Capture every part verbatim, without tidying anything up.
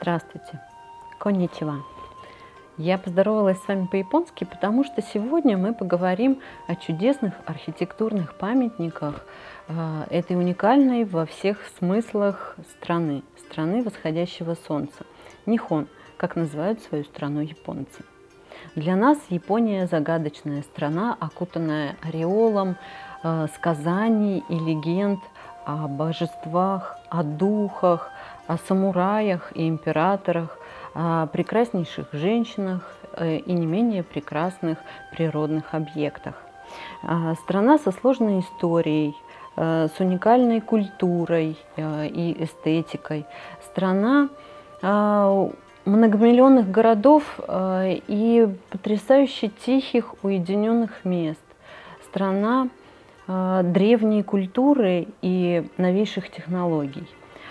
Здравствуйте, конничева. Я поздоровалась с вами по-японски, потому что сегодня мы поговорим о чудесных архитектурных памятниках э, этой уникальной во всех смыслах страны, страны восходящего солнца. Нихон, как называют свою страну японцы. Для нас Япония загадочная страна, окутанная ореолом э, сказаний и легенд о божествах, о духах, о самураях и императорах, о прекраснейших женщинах и не менее прекрасных природных объектах. Страна со сложной историей, с уникальной культурой и эстетикой. Страна многомиллионных городов и потрясающе тихих, уединенных мест. Страна древней культуры и новейших технологий.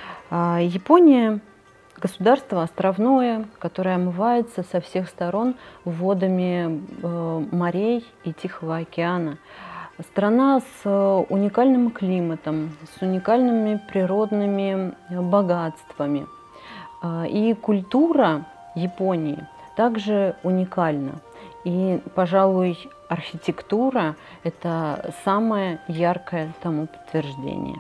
Япония – государство островное, которое омывается со всех сторон водами морей и Тихого океана. Страна с уникальным климатом, с уникальными природными богатствами. И культура Японии также уникальна. И, пожалуй, архитектура – это самое яркое тому подтверждение.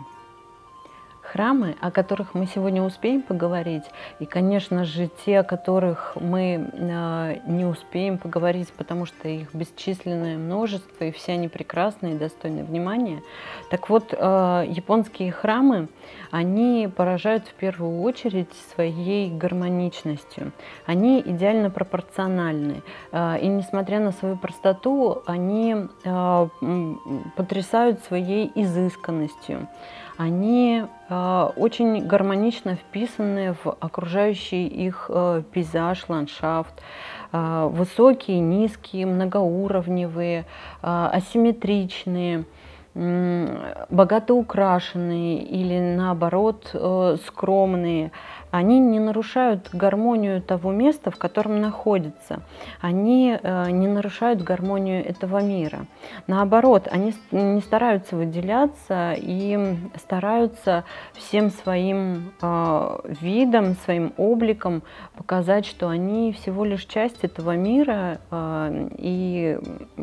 Храмы, о которых мы сегодня успеем поговорить, и, конечно же, те, о которых мы э, не успеем поговорить, потому что их бесчисленное множество, и все они прекрасны и достойны внимания. Так вот, э, японские храмы, они поражают в первую очередь своей гармоничностью. Они идеально пропорциональны. Э, и, несмотря на свою простоту, они э, потрясают своей изысканностью. Они э, очень гармонично вписаны в окружающий их э, пейзаж, ландшафт. Э, высокие, низкие, многоуровневые, э, асимметричные, э, богато украшенные или наоборот э, скромные. Они не нарушают гармонию того места, в котором находятся. Они э, не нарушают гармонию этого мира. Наоборот, они не стараются выделяться и стараются всем своим э, видом, своим обликом показать, что они всего лишь часть этого мира э, и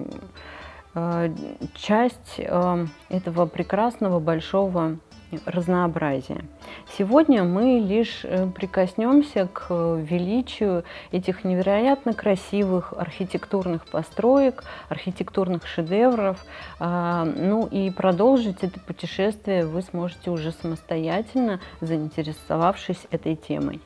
э, часть э, этого прекрасного большого разнообразия. Сегодня мы лишь прикоснемся к величию этих невероятно красивых архитектурных построек, архитектурных шедевров. Ну и продолжить это путешествие вы сможете уже самостоятельно, заинтересовавшись этой темой.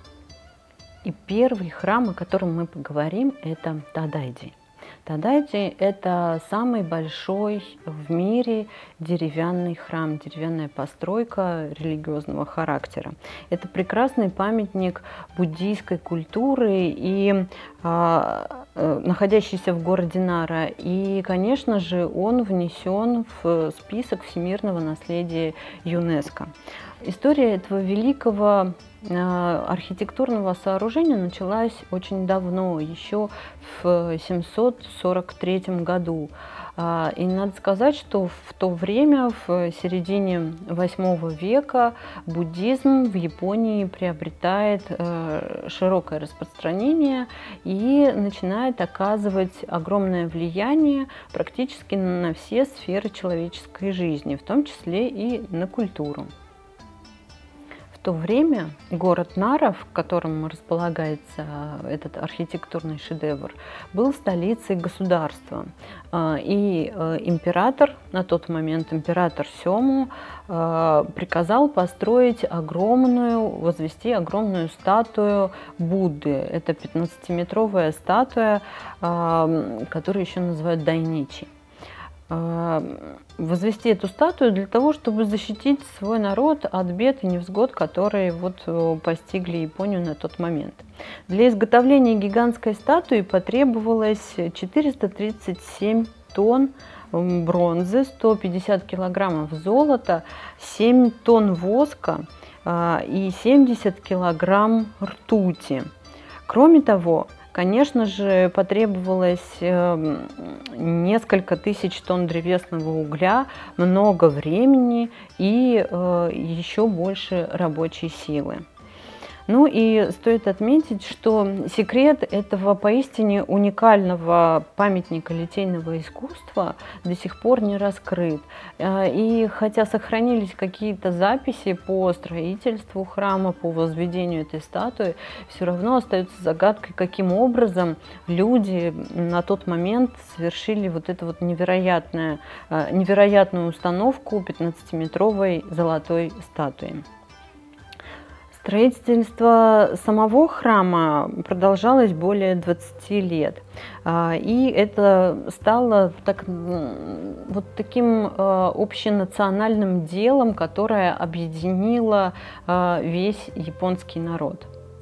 И первый храм, о котором мы поговорим, это Тадайди. Тадайди – это самый большой в мире деревянный храм, деревянная постройка религиозного характера. Это прекрасный памятник буддийской культуры, и, а, находящийся в городе Нара. И, конечно же, он внесен в список всемирного наследия ЮНЕСКО. История этого великого архитектурного сооружения началась очень давно, еще в семьсот сорок третьем году. И надо сказать, что в то время, в середине восьмого века, буддизм в Японии приобретает широкое распространение и начинает оказывать огромное влияние практически на все сферы человеческой жизни, в том числе и на культуру. В то время город Нара, в котором располагается этот архитектурный шедевр, был столицей государства. И император, на тот момент император Сёму, приказал построить огромную, возвести огромную статую Будды. Это пятнадцатиметровая статуя, которую еще называют дайничи. Возвести эту статую для того, чтобы защитить свой народ от бед и невзгод, которые вот постигли Японию на тот момент. Для изготовления гигантской статуи потребовалось четыреста тридцать семь тонн бронзы, сто пятьдесят килограммов золота, семь тонн воска и семьдесят килограмм ртути. Кроме того, конечно же, потребовалось несколько тысяч тонн древесного угля, много времени и еще больше рабочей силы. Ну и стоит отметить, что секрет этого поистине уникального памятника литейного искусства до сих пор не раскрыт. И хотя сохранились какие-то записи по строительству храма, по возведению этой статуи, все равно остается загадкой, каким образом люди на тот момент совершили вот эту вот невероятную, невероятную установку пятнадцатиметровой золотой статуи. Строительство самого храма продолжалось более двадцати лет, и это стало так, вот таким общенациональным делом, которое объединило весь японский народ.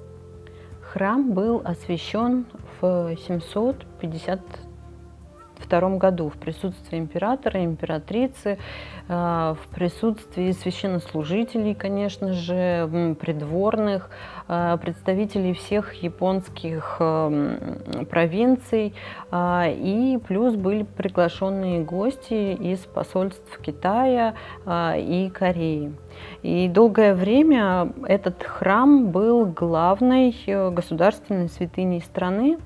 Храм был освящен в семьсот пятьдесят втором году в присутствии императора, императрицы, в присутствии священнослужителей, конечно же, придворных, представителей всех японских провинций, и плюс были приглашенные гости из посольств Китая и Кореи. И долгое время этот храм был главной государственной святыней страны.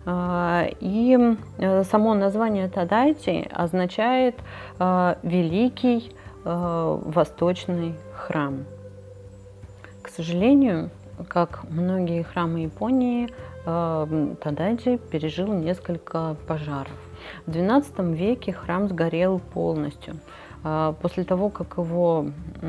И само название Тадайти означает «великий восточный храм». К сожалению, как многие храмы Японии, Тадайти пережил несколько пожаров. В двенадцатом веке храм сгорел полностью. После того, как его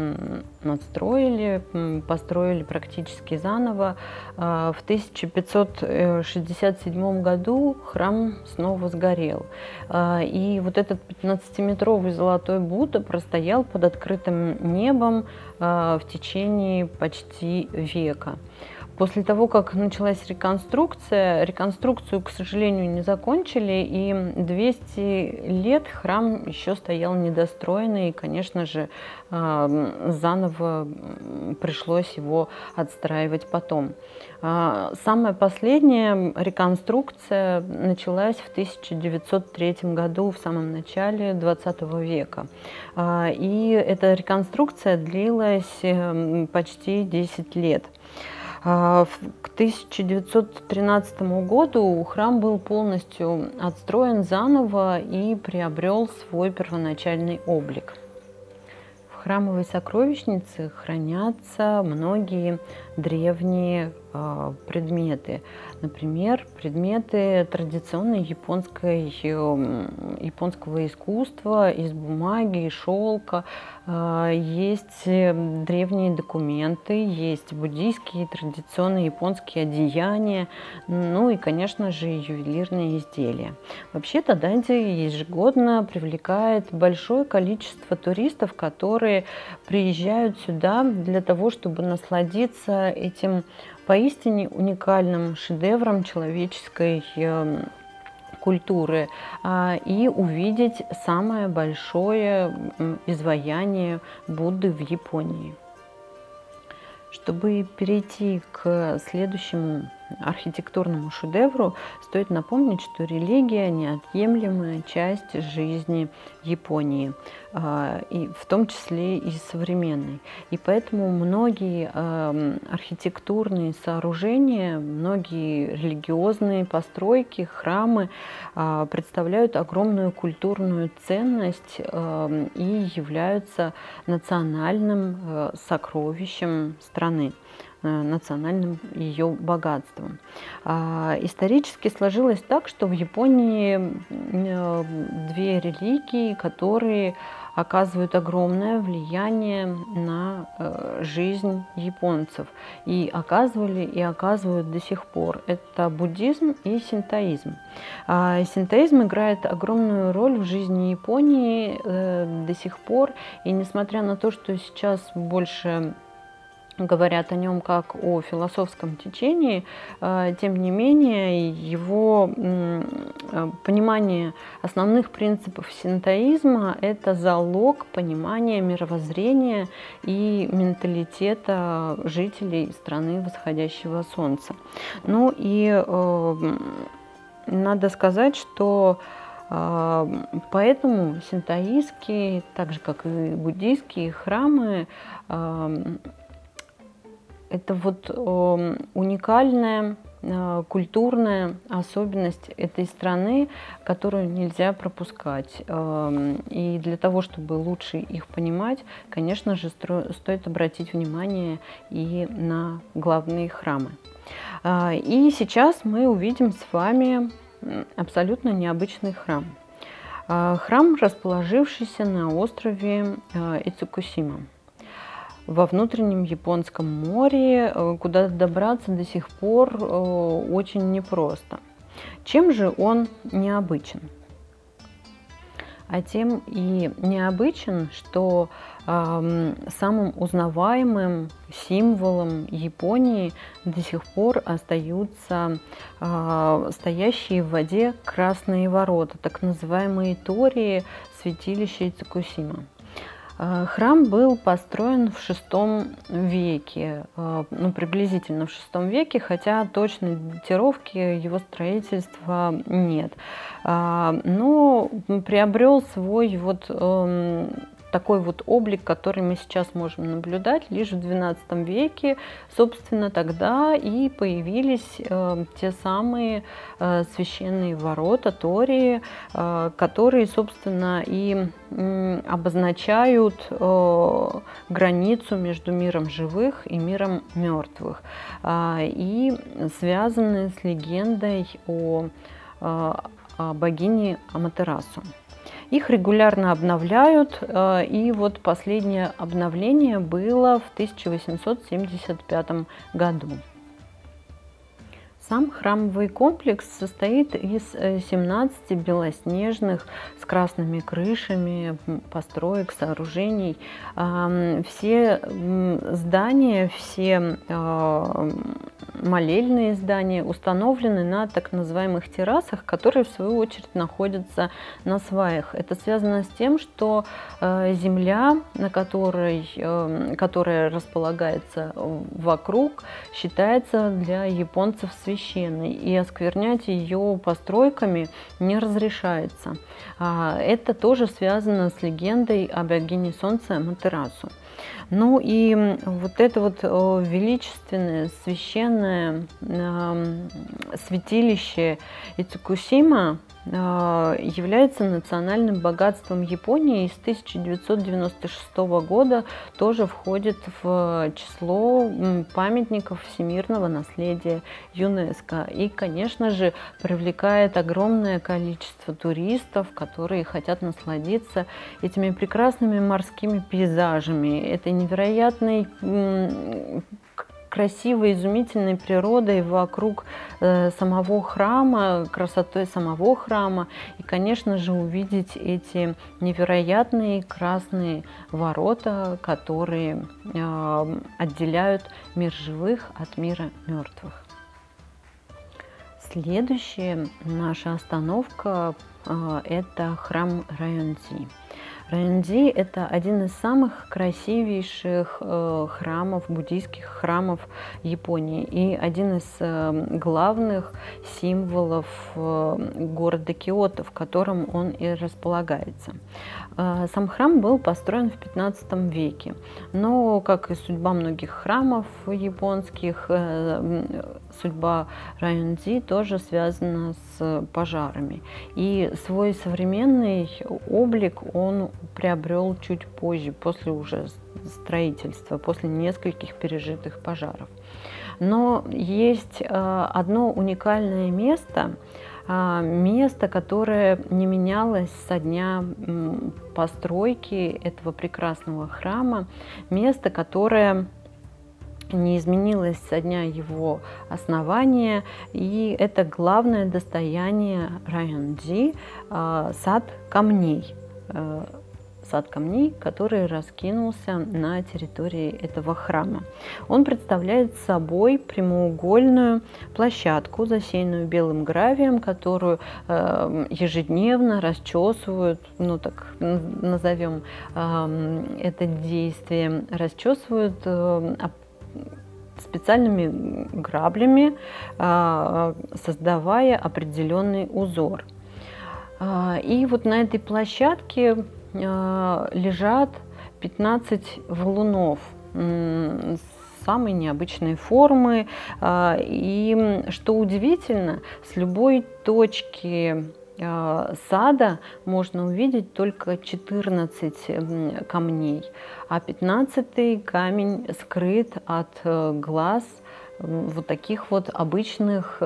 надстроили, построили практически заново, в тысяча пятьсот шестьдесят седьмом году храм снова сгорел. И вот этот пятнадцатиметровый золотой Будда простоял под открытым небом в течение почти века. После того, как началась реконструкция, реконструкцию, к сожалению, не закончили, и двести лет храм еще стоял недостроенный, и, конечно же, заново пришлось его отстраивать потом. Самая последняя реконструкция началась в тысяча девятьсот третьем году, в самом начале двадцатого века. И эта реконструкция длилась почти десять лет. К тысяча девятьсот тринадцатому году храм был полностью отстроен заново и приобрел свой первоначальный облик. В храмовой сокровищнице хранятся многие древние э, предметы. Например, предметы традиционной японской, э, японского искусства из бумаги и шелка. Э, есть древние документы, есть буддийские традиционные японские одеяния, ну и, конечно же, ювелирные изделия. Вообще, Тадайти ежегодно привлекает большое количество туристов, которые приезжают сюда для того, чтобы насладиться этим поистине уникальным шедевром человеческой культуры и увидеть самое большое изваяние Будды в Японии. Чтобы перейти к следующему архитектурному шедевру, стоит напомнить, что религия – неотъемлемая часть жизни Японии, и в том числе и современной. И поэтому многие архитектурные сооружения, многие религиозные постройки, храмы представляют огромную культурную ценность и являются национальным сокровищем страны, национальным ее богатством. Исторически сложилось так, что в Японии две религии, которые оказывают огромное влияние на жизнь японцев. И оказывали, и оказывают до сих пор. Это буддизм и синтоизм. Синтоизм играет огромную роль в жизни Японии до сих пор. И несмотря на то, что сейчас больше говорят о нем как о философском течении, тем не менее его понимание основных принципов синтоизма – это залог понимания мировоззрения и менталитета жителей страны восходящего солнца. Ну и надо сказать, что поэтому синтоистские, так же как и буддийские храмы, это вот э, уникальная э, культурная особенность этой страны, которую нельзя пропускать. Э, и для того, чтобы лучше их понимать, конечно же, стро- стоит обратить внимание и на главные храмы. Э, и сейчас мы увидим с вами абсолютно необычный храм. Э, храм, расположившийся на острове э, Ицукусима во внутреннем Японском море, куда добраться до сих пор очень непросто. Чем же он необычен? А тем и необычен, что э, самым узнаваемым символом Японии до сих пор остаются э, стоящие в воде красные ворота, так называемые тории святилища Ицукусима. Храм был построен в шестом веке, ну, приблизительно в шестом веке, хотя точной датировки его строительства нет. Но приобрел свой вот такой вот облик, который мы сейчас можем наблюдать, лишь в двенадцатом веке. Собственно, тогда и появились э, те самые э, священные ворота, тории, э, которые, собственно, и э, обозначают э, границу между миром живых и миром мертвых, э, и связаны с легендой о, э, о богине Аматерасу. Их регулярно обновляют, и вот последнее обновление было в тысяча восемьсот семьдесят пятом году. Сам храмовый комплекс состоит из семнадцати белоснежных с красными крышами построек, сооружений. Все здания, все молельные здания установлены на так называемых террасах, которые в свою очередь находятся на сваях. Это связано с тем, что земля, на которой, которая располагается вокруг, считается для японцев священной, и осквернять ее постройками не разрешается. Это тоже связано с легендой о богине солнца Аматерасу. Ну и вот это вот величественное, священное святилище Ицукусима является национальным богатством Японии и с тысяча девятьсот девяносто шестого года тоже входит в число памятников всемирного наследия ЮНЕСКО. И, конечно же, привлекает огромное количество туристов, которые хотят насладиться этими прекрасными морскими пейзажами, этой невероятной красивой, изумительной природой вокруг э, самого храма, красотой самого храма, и, конечно же, увидеть эти невероятные красные ворота, которые э, отделяют мир живых от мира мертвых. Следующая наша остановка э, – это храм Районзи. Районзи – это один из самых красивейших э, храмов, буддийских храмов Японии и один из э, главных символов э, города Киото, в котором он и располагается. Э, сам храм был построен в пятнадцатом веке, но, как и судьба многих храмов японских, э, судьба Районзи тоже связана с пожарами. И свой современный облик он приобрел чуть позже, после уже строительства, после нескольких пережитых пожаров. Но есть одно уникальное место, место, которое не менялось со дня постройки этого прекрасного храма, место, которое не изменилось со дня его основания, и это главное достояние Районзи – сад камней. Сад камней, который раскинулся на территории этого храма. Он представляет собой прямоугольную площадку, засеянную белым гравием, которую э, ежедневно расчесывают, ну так назовем э, это действие, расчесывают э, специальными граблями, э, создавая определенный узор. Э, и вот на этой площадке лежат пятнадцать валунов с самые необычные формы. И что удивительно, с любой точки сада можно увидеть только четырнадцать камней, а пятнадцатый камень скрыт от глаз вот таких вот обычных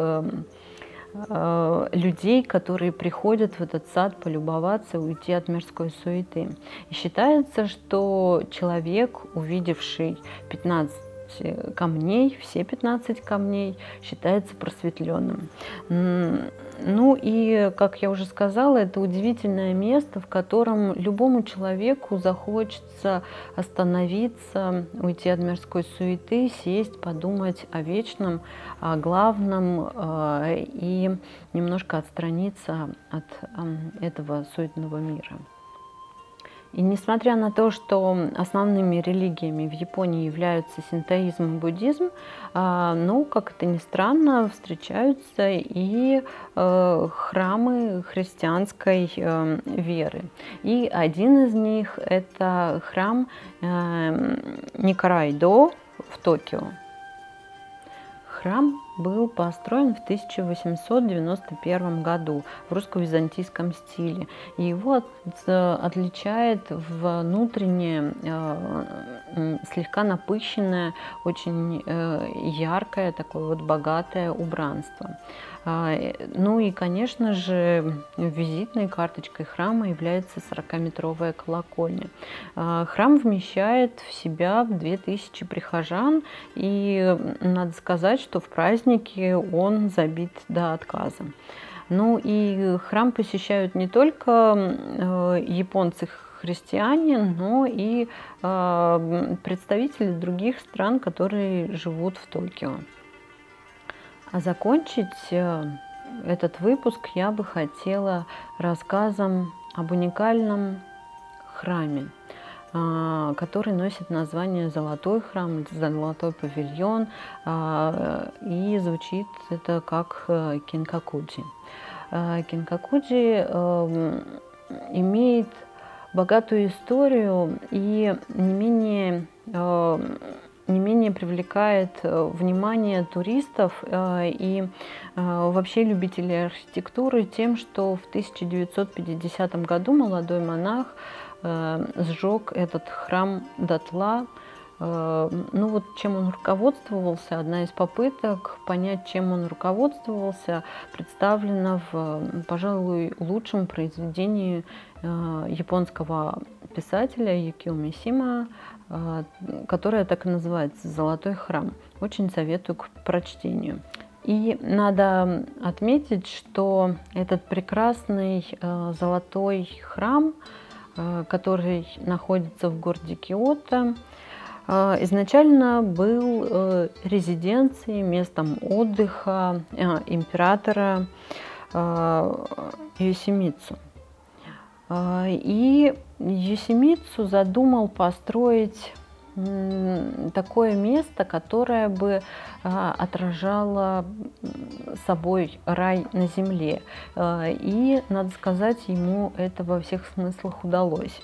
людей, которые приходят в этот сад полюбоваться, уйти от мирской суеты. И считается, что человек, увидевший пятнадцать камней, все пятнадцать камней, считается просветленным. Ну и, как я уже сказала, это удивительное место, в котором любому человеку захочется остановиться, уйти от мирской суеты, сесть, подумать о вечном, о главном и немножко отстраниться от этого суетного мира. И несмотря на то, что основными религиями в Японии являются синтоизм и буддизм, ну, как это ни странно, встречаются и храмы христианской веры. И один из них – это храм Никарайдо в Токио. Храм был построен в тысяча восемьсот девяносто первом году в русско-византийском стиле. И его отличает внутреннее, слегка напыщенное, очень яркое, такое вот богатое убранство. Ну и, конечно же, визитной карточкой храма является сорокаметровая колокольня. Храм вмещает в себя две тысячи прихожан, и надо сказать, что в праздники он забит до отказа. Ну и храм посещают не только японцы-христиане, но и представители других стран, которые живут в Токио. А закончить этот выпуск я бы хотела рассказом об уникальном храме, который носит название «Золотой храм», «Золотой павильон», и звучит это как Кинкакуджи. Кинкакуджи имеет богатую историю и не менее не менее привлекает внимание туристов и вообще любителей архитектуры тем, что в тысяча девятьсот пятидесятом году молодой монах сжег этот храм дотла. Ну вот чем он руководствовался, одна из попыток понять, чем он руководствовался, представлена в, пожалуй, лучшем произведении японского писателя Юкио Мисима, которое так и называется «Золотой храм». Очень советую к прочтению. И надо отметить, что этот прекрасный золотой храм, который находится в городе Киото, изначально был резиденцией, местом отдыха императора Йосимитсу. И Йосимитсу задумал построить такое место, которое бы отражало собой рай на земле. И, надо сказать, ему это во всех смыслах удалось.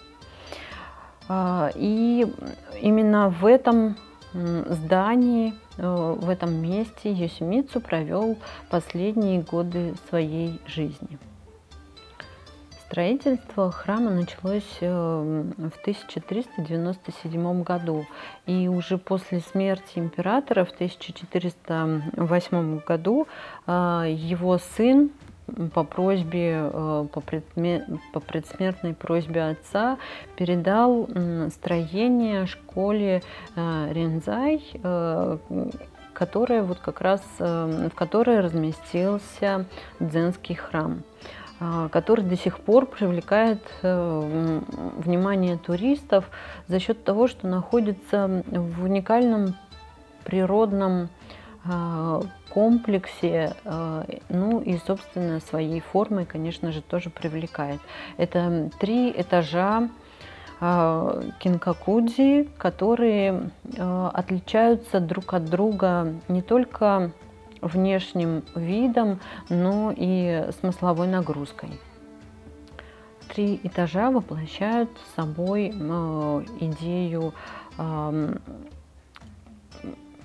И именно в этом здании, в этом месте Йосимитсу провел последние годы своей жизни. Строительство храма началось в тысяча триста девяносто седьмом году, и уже после смерти императора в тысяча четыреста восьмом году его сын по просьбе, по, предме, по предсмертной просьбе отца передал строение школе Рензай, которая вот как раз, в которой разместился дзенский храм, который до сих пор привлекает внимание туристов за счет того, что находится в уникальном природном комплексе, ну и, собственно, своей формой, конечно же, тоже привлекает. Это три этажа Кинкакуджи, которые отличаются друг от друга не только внешним видом, но и смысловой нагрузкой. Три этажа воплощают собой идею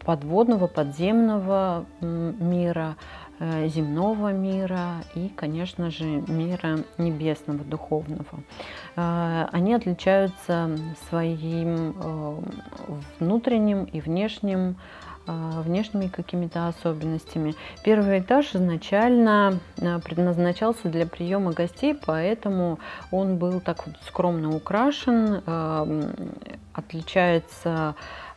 подводного, подземного мира, земного мира и, конечно же, мира небесного, духовного. Они отличаются своим внутренним и внешним, внешними какими-то особенностями. Первый этаж изначально предназначался для приема гостей, поэтому он был так вот скромно украшен, отличается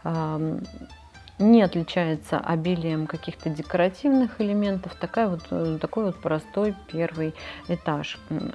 не отличается обилием каких-то декоративных элементов, такая вот, такой вот простой первый этаж.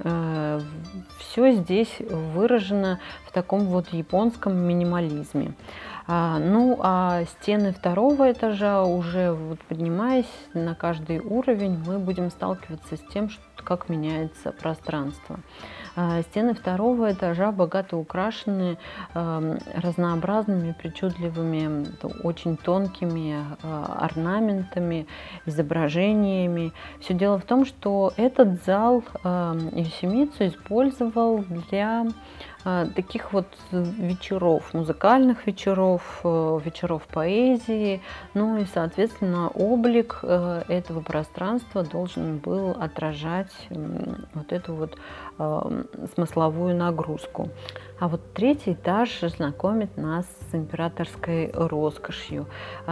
Все здесь выражено в таком вот японском минимализме. Ну а стены второго этажа, уже вот поднимаясь на каждый уровень, мы будем сталкиваться с тем, что, как меняется пространство. Стены второго этажа богато украшены разнообразными, причудливыми, очень тонкими орнаментами, изображениями. Все дело в том, что этот зал Йосимитсу использовал для таких вот вечеров, музыкальных вечеров, вечеров поэзии, ну и, соответственно, облик этого пространства должен был отражать вот эту вот смысловую нагрузку. А вот третий этаж знакомит нас с императорской роскошью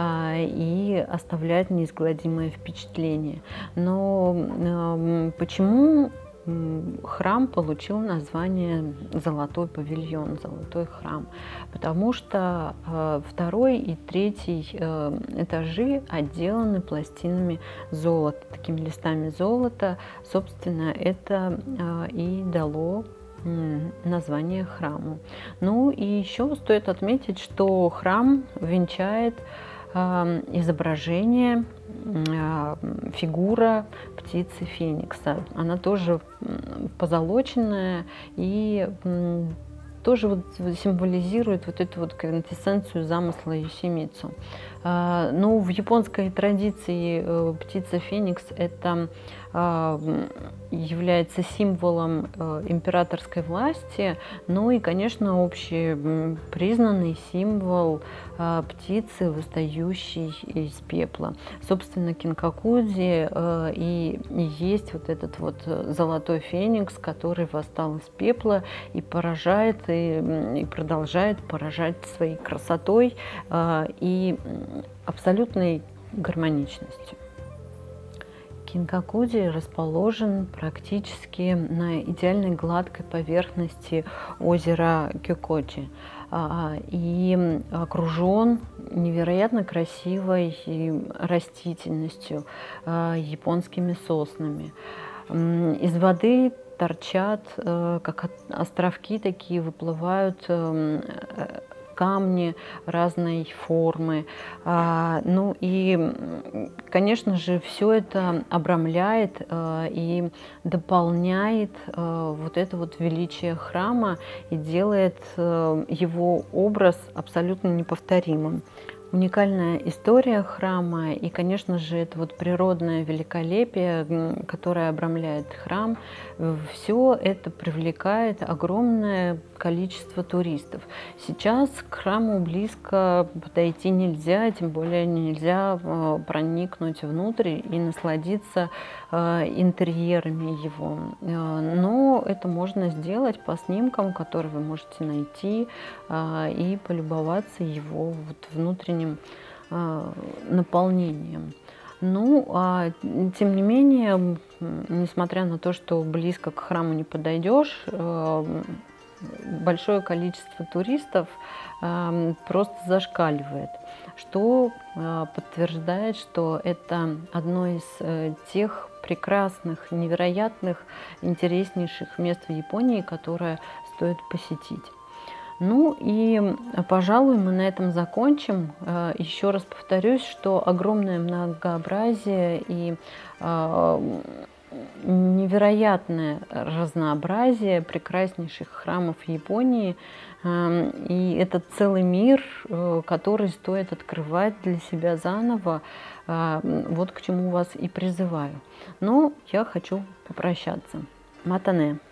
и оставляет неизгладимое впечатление. Но почему храм получил название «Золотой павильон», «Золотой храм»? Потому что э, второй и третий э, этажи отделаны пластинами золота, такими листами золота. Собственно, это э, и дало название храму. Ну и еще стоит отметить, что храм венчает э, изображение, э, фигура птицы Феникса. Она тоже позолоченная и э, тоже вот символизирует вот эту вот квинтэссенцию замысла Йосимитсу. Э, ну, в японской традиции э, птица Феникс — это является символом императорской власти, ну и, конечно, общепризнанный символ птицы, восстающей из пепла. Собственно, Кинкакудзи и есть вот этот вот золотой феникс, который восстал из пепла и поражает, и, и продолжает поражать своей красотой и абсолютной гармоничностью. Кинкакудзи расположен практически на идеальной гладкой поверхности озера Кёкочи и окружен невероятно красивой растительностью, японскими соснами. Из воды торчат, как островки такие, выплывают камни разной формы. Ну и, конечно же, все это обрамляет и дополняет вот это вот величие храма и делает его образ абсолютно неповторимым. Уникальная история храма и, конечно же, это вот природное великолепие, которое обрамляет храм, все это привлекает огромное количество туристов. Сейчас к храму близко подойти нельзя, тем более нельзя проникнуть внутрь и насладиться интерьерами его. Но это можно сделать по снимкам, которые вы можете найти, и полюбоваться его вот внутренним наполнением. Ну, а тем не менее, несмотря на то, что близко к храму не подойдешь, большое количество туристов просто зашкаливает, что подтверждает, что это одно из тех прекрасных, невероятных, интереснейших мест в Японии, которое стоит посетить. Ну и, пожалуй, мы на этом закончим. Еще раз повторюсь, что огромное многообразие и невероятное разнообразие прекраснейших храмов Японии. И это целый мир, который стоит открывать для себя заново. Вот к чему вас и призываю. Но я хочу попрощаться. Матане.